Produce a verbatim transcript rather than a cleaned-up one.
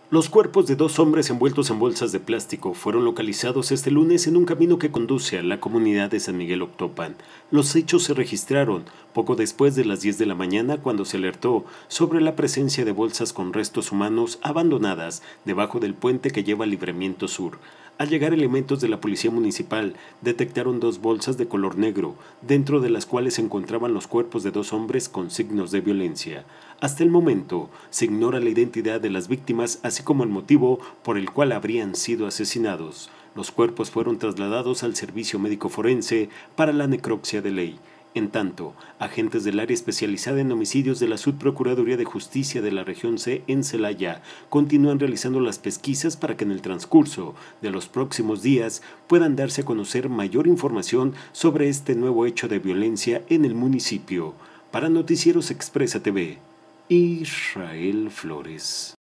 Los cuerpos de dos hombres envueltos en bolsas de plástico fueron localizados este lunes en un camino que conduce a la comunidad de San Miguel Octopan. Los hechos se registraron poco después de las diez de la mañana, cuando se alertó sobre la presencia de bolsas con restos humanos abandonadas debajo del puente que lleva al Libramiento Sur. Al llegar elementos de la Policía Municipal, detectaron dos bolsas de color negro, dentro de las cuales se encontraban los cuerpos de dos hombres con signos de violencia. Hasta el momento, se ignora la identidad de las víctimas, así como el motivo por el cual habrían sido asesinados. Los cuerpos fueron trasladados al Servicio Médico Forense para la necropsia de ley. En tanto, agentes del área especializada en homicidios de la Subprocuraduría de Justicia de la Región C en Celaya continúan realizando las pesquisas para que en el transcurso de los próximos días puedan darse a conocer mayor información sobre este nuevo hecho de violencia en el municipio. Para Noticieros Expresa T V, Israel Flores.